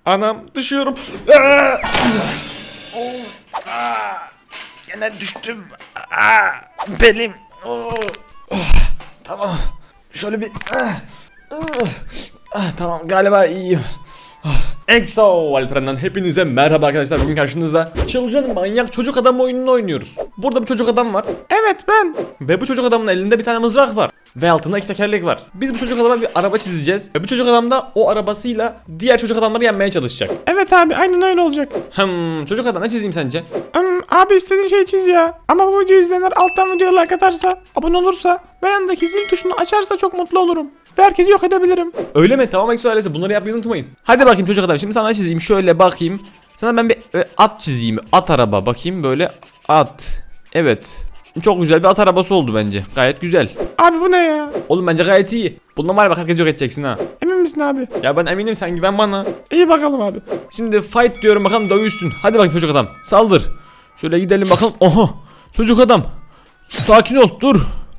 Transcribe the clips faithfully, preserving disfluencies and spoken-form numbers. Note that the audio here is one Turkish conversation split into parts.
Anam düşüyorum. Aa! Oh! Aa! Yine düştüm. Aa! Belim. Oh! Oh! Tamam. Şöyle bir. Ah! Ah! Ah, tamam galiba iyiyim. Exo Alperen'den hepinize merhaba arkadaşlar. Bugün karşınızda çılgın manyak çocuk adam oyununu oynuyoruz. Burada bir çocuk adam var. Evet ben. Ve bu çocuk adamın elinde bir tane mızrak var. Ve altında iki tekerlek var. Biz bu çocuk adama bir araba çizeceğiz. Ve bu çocuk adam da o arabasıyla diğer çocuk adamları yenmeye çalışacak. Evet abi aynen öyle olacak. Hmm, çocuk adam ne çizeyim sence? Hmm, abi istediğin şeyi çiz ya. Ama bu videoyu izleyenler alttan videoya like atarsa, abone olursa ve yanındaki zil tuşunu açarsa çok mutlu olurum. Ve herkesi yok edebilirim. Öyle mi? Tamam Exo ailesi, bunları yapmayı unutmayın. Hadi bakayım çocuk adam, şimdi sana çizeyim, şöyle bakayım. Sana ben bir e, at çizeyim. At araba bakayım, böyle at. Evet. Çok güzel bir at arabası oldu bence. Gayet güzel. Abi bu ne ya? Oğlum bence gayet iyi. Bundan var ya bak, herkes yok edeceksin ha. Emin misin abi? Ya ben eminim, sen güven bana. İyi bakalım abi. Şimdi fight diyorum, bakalım dövüşsün. Hadi bakayım çocuk adam, saldır. Şöyle gidelim bakalım. Oha, çocuk adam. Sakin ol, dur.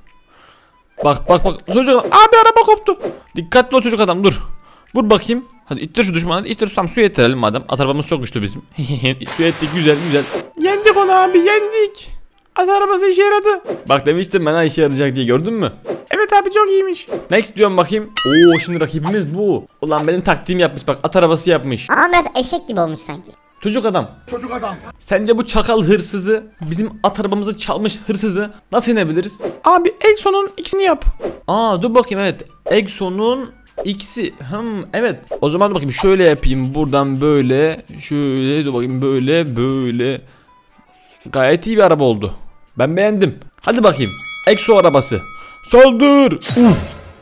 Bak bak bak çocuk adam. Abi araba koptu. Dikkatli ol çocuk adam, dur. Vur bakayım. Hadi ittir şu düşmanı, ittir şu, tam suya ettirelim madem. At arabamız çok güçlü bizim. Suya ettik, güzel güzel. Yendik onu abi, yendik. At arabası işe yaradı. Bak demiştim ben, ha işe yarayacak diye, gördün mü? Evet abi çok iyiymiş. Next diyorum bakayım. Oo, şimdi rakibimiz bu. Ulan benim taktiğim yapmış bak, at arabası yapmış. Ama biraz eşek gibi olmuş sanki. Çocuk adam. Çocuk adam. Sence bu çakal hırsızı, bizim at arabamızı çalmış hırsızı nasıl yenebiliriz? Abi Exo'nun ikisini yap. Aa dur bakayım, evet. Exo'nun ikisi. Hmm, evet. O zaman dur bakayım, şöyle yapayım, buradan böyle, şöyle dur bakayım, böyle böyle. Gayet iyi bir araba oldu. Ben beğendim. Hadi bakayım. Exo arabası. Saldır. Uf.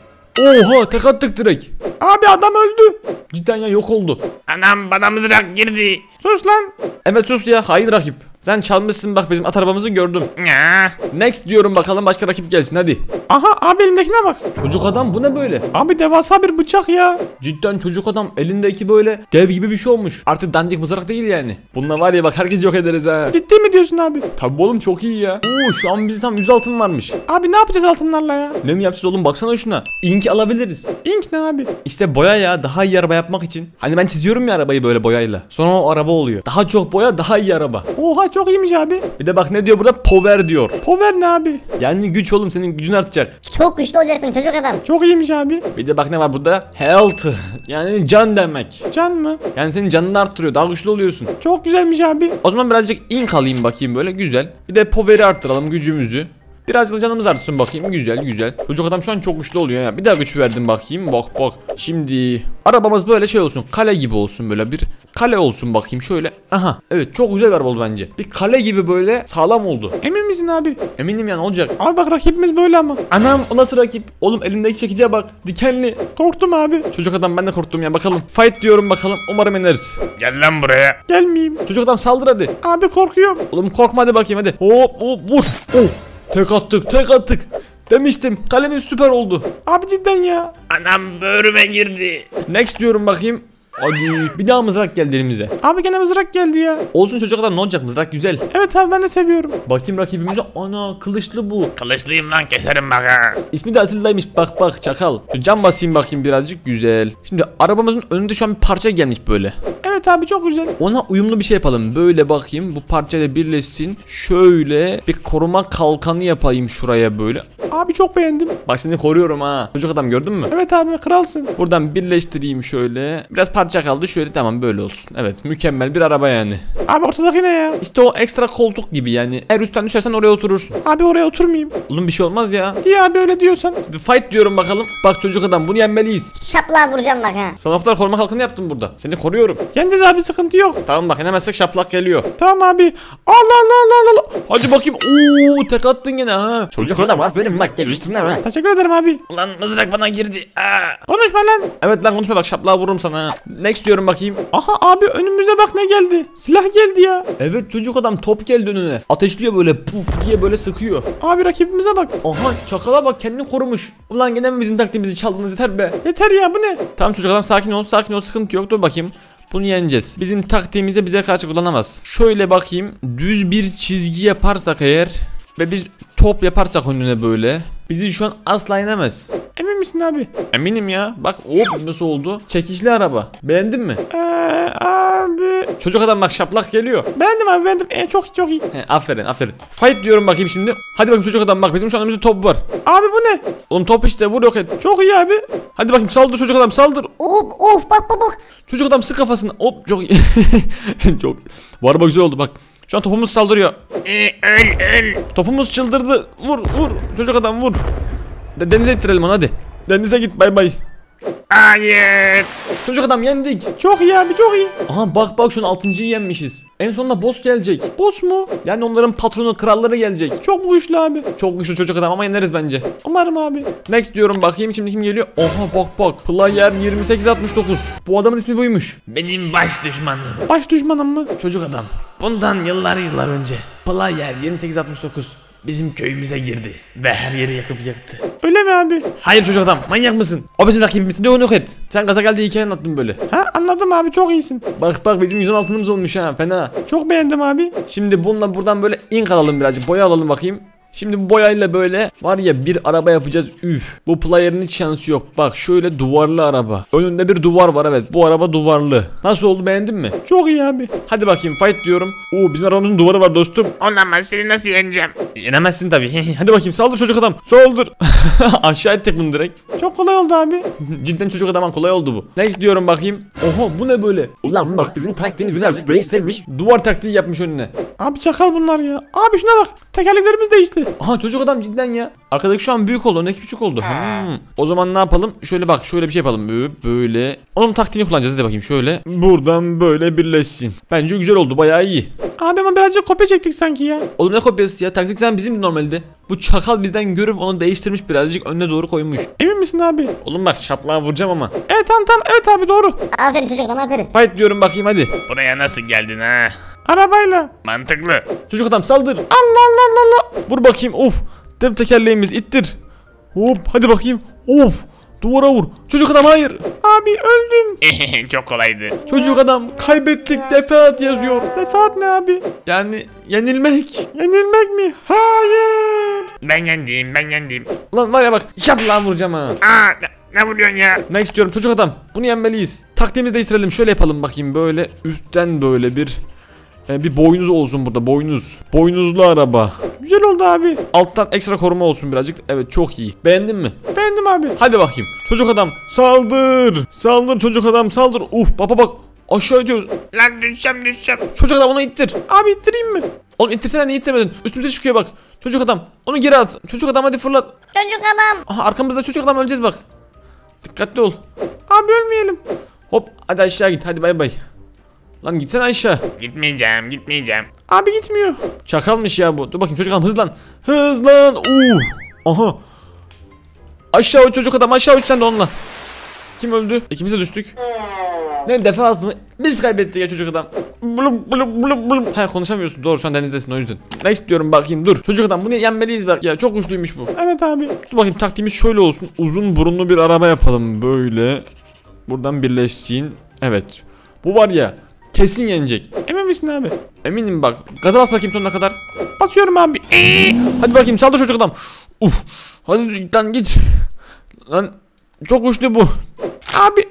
Oha, tek attık direkt. Abi adam öldü. Cidden ya, yok oldu. Anam bana mızrak girdi. Sus lan. Evet sus ya, hayır rakip. Sen çalmışsın bak, bizim at arabamızı gördüm. Ya. Next diyorum, bakalım başka rakip gelsin hadi. Aha abi elimdekine bak. Çocuk adam bu ne böyle? Abi devasa bir bıçak ya. Cidden çocuk adam elindeki böyle dev gibi bir şey olmuş. Artık dandik mızrak değil yani. Bununla var ya bak, herkes yok ederiz ha. Ciddi mi diyorsun abi? Tabii oğlum, çok iyi ya. Oo, şu an bizde tam yüz altın varmış. Abi ne yapacağız altınlarla ya? Ne mi yapacağız oğlum, baksana şuna. İnk alabiliriz. İnk ne abi? İşte boya ya, daha iyi araba yapmak için. Hani ben çiziyorum ya arabayı böyle boyayla. Sonra o araba oluyor. Daha çok boya, daha iyi araba. Oha çok iyiymiş abi. Bir de bak ne diyor burada, power diyor. Power ne abi? Yani güç oğlum, senin gücün artacak. Çok güçlü olacaksın çocuk adam. Çok iyiymiş abi. Bir de bak ne var burada, health. Yani can demek. Can mı? Yani senin canını arttırıyor, daha güçlü oluyorsun. Çok güzelmiş abi. O zaman birazcık ink alayım bakayım, böyle güzel. Bir de power'i arttıralım, gücümüzü. Birazcık canımız artsın bakayım, güzel güzel. Çocuk adam şu an çok güçlü oluyor ya. Bir daha güç verdim bakayım, bak bak. Şimdi arabamız böyle şey olsun, kale gibi olsun, böyle bir kale olsun bakayım şöyle. Aha evet, çok güzel bir araba oldu bence. Bir kale gibi böyle sağlam oldu. Emin misin abi? Eminim yani, olacak. Abi bak rakibimiz böyle ama. Anam, o nasıl rakip? Oğlum elindeki çekice bak, dikenli. Korktum abi. Çocuk adam, ben de korktum ya, bakalım. Fight diyorum bakalım, umarım yeneriz. Gel lan buraya. Gelmeyeyim. Çocuk adam saldır hadi. Abi korkuyorum. Oğlum korkma, hadi bakayım hadi. Hop hop vur. Oh. Tek attık, tek attık. Demiştim, kalemiz süper oldu. Abi cidden ya. Anam böğrüme girdi. Next diyorum bakayım. Hadi bir daha mızrak geldi elimize. Abi gene mızrak geldi ya. Olsun çocuk adam, ne olacak, mızrak güzel. Evet abi ben de seviyorum. Bakayım rakibimize, ana kılıçlı bu. Kılıçlıyım lan, keserim bak ha. İsmi de Atilla'ymış, bak bak çakal. Cam basayım bakayım birazcık, güzel. Şimdi arabamızın önünde şu an bir parça gelmiş böyle. Evet abi çok güzel. Ona uyumlu bir şey yapalım. Böyle bakayım, bu parçayla birleşsin. Şöyle bir koruma kalkanı yapayım şuraya böyle. Abi çok beğendim. Bak seni koruyorum ha. Çocuk adam, gördün mü? Evet abi kralsın. Buradan birleştireyim şöyle. Biraz parça kaldı şöyle, tamam böyle olsun. Evet, mükemmel bir araba yani. Abi ortadaki ne ya? İşte o ekstra koltuk gibi yani. Eğer üstten düşersen oraya oturursun. Abi oraya oturmayayım. Oğlum bir şey olmaz ya. İyi abi öyle diyorsan. Şimdi fight diyorum bakalım. Bak çocuk adam, bunu yenmeliyiz. Şaplığa vuracağım bak ha. Sana o kadar koruma kalkanı yaptım burada. Seni koruyorum. Yeneceğiz abi, sıkıntı yok. Tamam bak, yenemezsek şaplak geliyor. Tamam abi. Allah Allah Allah Allah. Hadi bakayım. Oo, tek attın yine ha. Çocuk adam aferin bak, gel üstüne lan. Teşekkür ederim abi. Ulan mızrak bana girdi. Aa. Konuşma lan. Evet lan, konuşma bak, şaplağı vururum sana ha. Next diyorum bakayım. Aha abi önümüze bak ne geldi. Silah geldi ya. Evet çocuk adam, top geldi önüne. Ateşliyor böyle, puf diye böyle sıkıyor. Abi rakibimize bak. Aha, çakala bak, kendini korumuş. Ulan gene mi bizim taktiğimizi çaldınız, yeter be. Yeter ya, bu ne? Tamam çocuk adam, sakin ol sakin ol, sıkıntı yok, dur bakayım. Bunu yeneceğiz. Bizim taktiğimize bize karşı kullanamaz. Şöyle bakayım, düz bir çizgi yaparsak eğer ve biz top yaparsak önüne böyle, bizi şu an asla yenemez. Emin misin abi? Eminim ya. Bak hop nasıl oldu? Çekişli araba. Beğendin mi? Eee abi. Çocuk adam bak şaplak geliyor. Beğendim abi beğendim. E, çok çok iyi. He, aferin aferin. Fight diyorum bakayım şimdi. Hadi bakayım çocuk adam bak bizim şu an önümüzde top var. Abi bu ne? Oğlum top işte vur yok et. Çok iyi abi. Hadi bakayım saldır çocuk adam saldır. Of of bak bak bak. Çocuk adam sık kafasına. Hop çok iyi. Çok. Bu araba güzel oldu bak. Şu an topumuz saldırıyor. Ee, öl öl. Topumuz çıldırdı. Vur vur. Çocuk adam vur. De denize ittirelim onu hadi. Denize git bay bay. Hayır. Çocuk adam yendik. Çok iyi abi çok iyi. Aha bak bak şunun altıncıyı yenmişiz. En sonunda boss gelecek. Boss mu? Yani onların patronu kralları gelecek. Çok mu güçlü abi? Çok güçlü çocuk adam ama yeneriz bence. Umarım abi. Next diyorum bakayım şimdi kim geliyor? Oha bak bak. Player yirmi sekiz altmış dokuz. Bu adamın ismi buymuş. Benim baş düşmanım. Baş düşmanım mı? Çocuk adam. Bundan yıllar yıllar önce Player yirmi sekiz altmış dokuz bizim köyümüze girdi ve her yeri yakıp yaktı. Öyle mi abi? Hayır çocuk adam manyak mısın? O bizim rakibimiz. Ne onu yok et. Sen gaza geldiği hikaye anlattın böyle. Ha anladım abi çok iyisin. Bak bak bizim yüz on altınımız olmuş ha fena. Çok beğendim abi. Şimdi bununla buradan böyle ink alalım birazcık. Boya alalım bakayım. Şimdi bu boyayla böyle var ya bir araba yapacağız üf. Bu player'ın hiç şansı yok. Bak şöyle duvarlı araba. Önünde bir duvar var evet. Bu araba duvarlı. Nasıl oldu beğendin mi? Çok iyi abi. Hadi bakayım fight diyorum. Oo bizim arabamızın duvarı var dostum. Olamaz, seni nasıl yeneceğim? Yenemezsin tabii. Hadi bakayım saldır çocuk adam. Saldır. Aşağı ettik bunu direkt. Çok kolay oldu abi. Cidden çocuk adamın kolay oldu bu. Next diyorum bakayım. Oha bu ne böyle? Ulan bak bizim taktiğimiz birazcık değiştirmiş. Duvar taktiği yapmış önüne. Abi çakal bunlar ya. Abi şuna bak. Tekerleklerimiz değişti. Aha çocuk adam cidden ya. Arkadaki şu an büyük oldu. Öndeki küçük oldu. Hmm. O zaman ne yapalım? Şöyle bak şöyle bir şey yapalım. Böyle. böyle. Onun taktiğini kullanacağız. Hadi bakayım şöyle. Buradan böyle birleşsin. Bence güzel oldu. Bayağı iyi. Abi ama birazcık kopya çektik sanki ya. Oğlum ne kopyası ya? Taktik sen bizim normalde. Bu çakal bizden görüp onu değiştirmiş birazcık önüne doğru koymuş. Emin misin abi? Oğlum bak şaplağı vuracağım ama. Evet tamam tamam. Evet abi doğru. Aferin çocuk adam aferin. Fight diyorum bakayım hadi. Buraya nasıl geldin ha? Arabayla. Mantıklı. Çocuk adam saldır. Allah Allah Allah Allah. Vur bakayım. Of. Dev tekerleğimiz ittir. Hop hadi bakayım. Of. Duvara vur. Çocuk adam hayır. Abi öldüm. Çok kolaydı. Çocuk adam kaybettik defaat yazıyor. Defaat ne abi? Yani yenilmek. Yenilmek mi? Hayır. Ben yendim, ben yendim. Lan var ya bak şapla vuracağım ha. Aa, ne, ne vuruyorsun ya? Ne istiyorum çocuk adam. Bunu yenmeliyiz. Taktiğimizi değiştirelim. Şöyle yapalım bakayım. Böyle üstten böyle bir e, bir boynuz olsun burada. Boynuz. Boynuzlu araba. Güzel oldu abi. Alttan ekstra koruma olsun birazcık. Evet çok iyi. Beğendin mi? Beğendim abi. Hadi bakayım. Çocuk adam saldır. Saldır çocuk adam saldır. Uf baba bak. Aşağı gidiyoruz. Lan düşeceğim, düşeceğim. Çocuk adam onu ittir. Abi ittireyim mi? Oğlum ittirsene niye ittirmedin? Üstümüze çıkıyor bak. Çocuk adam. Onu geri at. Çocuk adam hadi fırlat. Çocuk adam. Aha arkamızda çocuk adam öleceğiz bak. Dikkatli ol. Abi ölmeyelim. Hop hadi aşağı git hadi bay bay. Lan gitsene aşağı. Gitmeyeceğim, gitmeyeceğim. Abi gitmiyor. Çakalmış ya bu. Dur bakayım çocuk adam hızlan. Hızlan. Uh. Aha. Aşağı uç çocuk adam aşağı uç sen de onunla. Kim öldü? İkimiz de düştük. Ne defa mı? Biz kaybettik ya çocuk adam. Blum blum blum blum. Ha konuşamıyorsun doğru şu an denizdesin o yüzden. Ne istiyorum bakayım dur. Çocuk adam bunu yenmeliyiz bak ya çok güçlüymüş bu. Evet abi. Dur bakayım taktiğimiz şöyle olsun. Uzun burunlu bir araba yapalım böyle. Buradan birleşsin. Evet. Bu var ya kesin yenecek. Emin misin abi? Eminim bak. Gaza bas bakayım sonuna kadar. Basıyorum abi. Hadi bakayım saldır çocuk adam. Uf. Hadi lan git. Lan çok güçlü bu. Abi.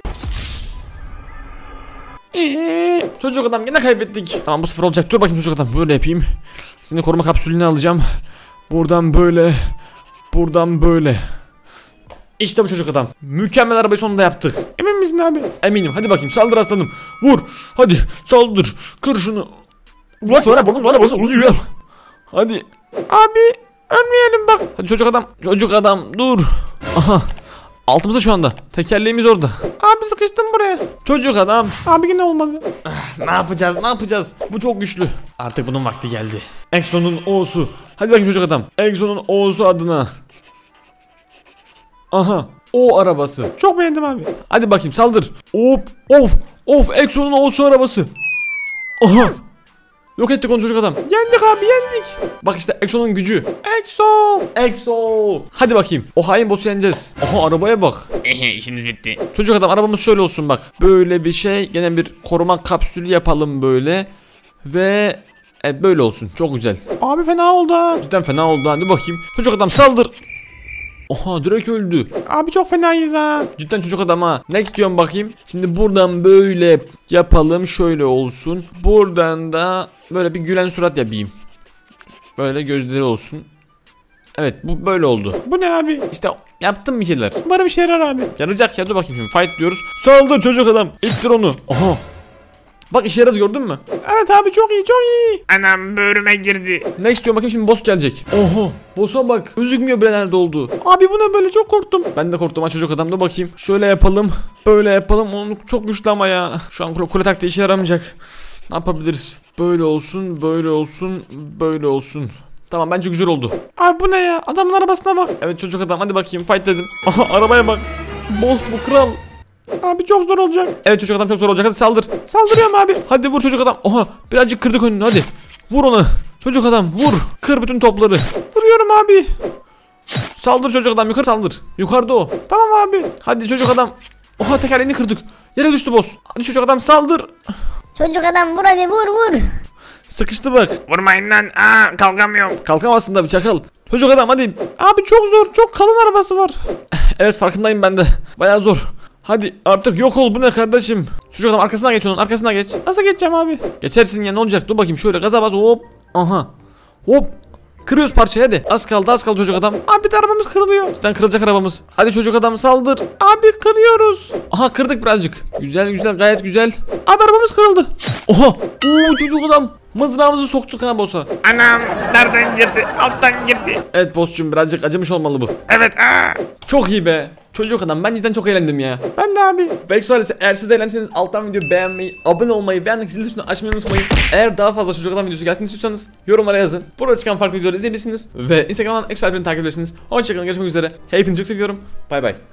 Eee. Çocuk adam yine kaybettik. Tamam bu sefer olacak. Dur bakayım çocuk adam. Böyle yapayım. Seni koruma kapsülünü alacağım. Buradan böyle. Buradan böyle. İşte bu çocuk adam. Mükemmel arabayı sonunda yaptık. Emin misin abi? Eminim. Hadi bakayım saldır aslanım. Vur. Hadi saldır. Kır şunu. Bas bana bana bana bas. Uzuyor. Hadi. Abi ölmeyelim bak. Hadi çocuk adam. Çocuk adam dur. Aha. Altımızda şu anda. Tekerleğimiz orada. Abi sıkıştım buraya. Çocuk adam. Abi yine olmadı. Ne yapacağız? Ne yapacağız? Bu çok güçlü. Artık bunun vakti geldi. Exo'nun O'su. Hadi bakayım çocuk adam. Exo'nun O'su adına. Aha. O arabası. Çok beğendim abi. Hadi bakayım saldır. Of. Of. Of. Exo'nun O'su arabası. Aha. Yok ettik onu çocuk adam. Yendik abi yendik. Bak işte Exo'nun gücü. Exo. Exo. Hadi bakayım. O hain boss'u yeneceğiz. Aha arabaya bak. İşiniz bitti. Çocuk adam arabamız şöyle olsun bak. Böyle bir şey. Gene bir koruma kapsülü yapalım böyle. Ve evet böyle olsun. Çok güzel. Abi fena oldu ha. Cidden fena oldu. Hadi bakayım. Çocuk adam saldır. Oha direkt öldü. Abi çok fenayız ha. Cidden çocuk adam ha. Next diyorum bakayım. Şimdi buradan böyle yapalım. Şöyle olsun. Buradan da böyle bir gülen surat yapayım. Böyle gözleri olsun. Evet bu böyle oldu. Bu ne abi? İşte yaptım bir şeyler. Umarım işe yarar abi. Yarayacak ya, dur bakayım şimdi. Fight diyoruz. Saldır çocuk adam. İttir onu. Oha. Bak işe yaradı, gördün mü? Evet abi çok iyi çok iyi. Anam böğrüme girdi. Next diyorum bakayım, şimdi boss gelecek. Oha. Boss'a bak. Gözükmüyor bile nerede olduğu. Abi bu ne böyle, çok korktum. Ben de korktum ha çocuk adam, da bakayım. Şöyle yapalım. Böyle yapalım. Onu çok güçlü ama ya. Şu an kule, kule taktiği işe yaramayacak. Ne yapabiliriz? Böyle olsun, böyle olsun, böyle olsun. Tamam bence güzel oldu. Abi bu ne ya? Adamın arabasına bak. Evet çocuk adam, hadi bakayım fight dedim. Aha arabaya bak. Boss bu, kral. Abi çok zor olacak. Evet çocuk adam çok zor olacak, hadi saldır. Saldırıyorum abi. Hadi vur çocuk adam. Oha birazcık kırdık önünü, hadi. Vur onu. Çocuk adam vur. Kır bütün topları. Vuruyorum abi. Saldır çocuk adam, yukarı saldır. Yukarıda o. Tamam abi. Hadi çocuk adam. Oha tekerleğini kırdık. Yere düştü boss. Hadi çocuk adam saldır. Çocuk adam vur hadi vur vur. Sıkıştı bak. Vurmayın lan. Aa kalkamıyorum. Kalkamazsın da bir çakal. Çocuk adam hadi. Abi çok zor, çok kalın arabası var. Evet farkındayım ben de. Bayağı zor. Hadi artık yok ol, bu ne kardeşim. Çocuk adam arkasına geç, onun arkasına geç. Nasıl geçeceğim abi? Geçersin ya, ne olacak, dur bakayım şöyle gaza bas, hop. Aha. Hop. Kırıyoruz parçayı hadi. Az kaldı az kaldı çocuk adam. Abi de arabamız kırılıyor. Cidden kırılacak arabamız. Hadi çocuk adam saldır. Abi kırıyoruz. Aha kırdık birazcık. Güzel güzel, gayet güzel. Abi arabamız kırıldı. Oha. Oo çocuk adam. Mızrağımızı soktuk ha boss'a. Anam nereden girdi? Alttan girdi. Evet boss'cum birazcık acımış olmalı bu. Evet aa. Çok iyi be. Çocuk adam, ben cidden çok eğlendim ya. Ben de abi. Belki öyleyse, eğer siz de eğlendiyseniz alttan videoyu beğenmeyi, abone olmayı ve yandaki zil tuşunu açmayı unutmayın. Eğer daha fazla çocuk adam videosu gelsin istiyorsanız yorumlara yazın. Burada çıkan farklı videoları izleyebilirsiniz ve Instagram'dan Exo Alperen'i takip edebilirsiniz. Hoşçakalın, görüşmek üzere. Hepinizi çok seviyorum. Bay bay.